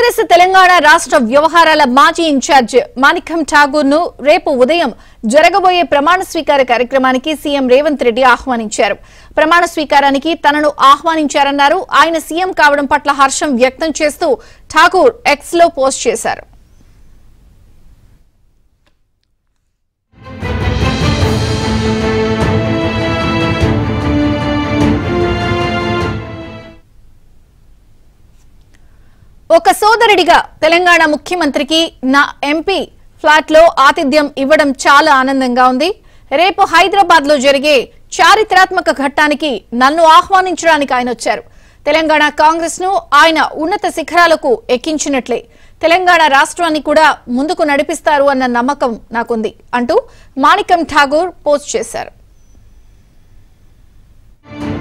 కాంగ్రెస్ తెలంగాణ రాష్ట్ర వ్యవహారాల మాజీ ఇన్ఛార్జ్ మాణిక్యం ఠాగూర్ ను రేపు ఉదయం జరగబోయే ప్రమాణ స్వీకార కార్యక్రమానికి సీఎం రేవంత్ రెడ్డి ఆహ్వానించారు. ప్రమాణ స్వీకారానికి తనను ఆహ్వానించారన్నారు. ఆయన సీఎం కావడం పట్ల హర్షం వ్యక్తం చేస్తూ ఠాగూర్ ఎక్స్ లో పోస్ట్ చేశారు. ఒక సోదరుడిగా తెలంగాణ ముఖ్యమంత్రికి నా ఎంపీ ఫ్లాట్ లో ఆతిథ్యం ఇవ్వడం చాలా ఆనందంగా ఉంది. రేపు హైదరాబాద్ లో జరిగే చారిత్రాత్మక ఘట్టానికి నన్ను ఆహ్వానించడానికి ఆయన వచ్చారు. తెలంగాణ కాంగ్రెస్ ను ఆయన ఉన్నత శిఖరాలకు ఎక్కించినట్లే తెలంగాణ రాష్ట్రాన్ని కూడా ముందుకు నడిపిస్తారు అన్న నమ్మకం నాకుంది అంటూ మాణిక్యం ఠాగూర్ పోస్ట్ చేశారు.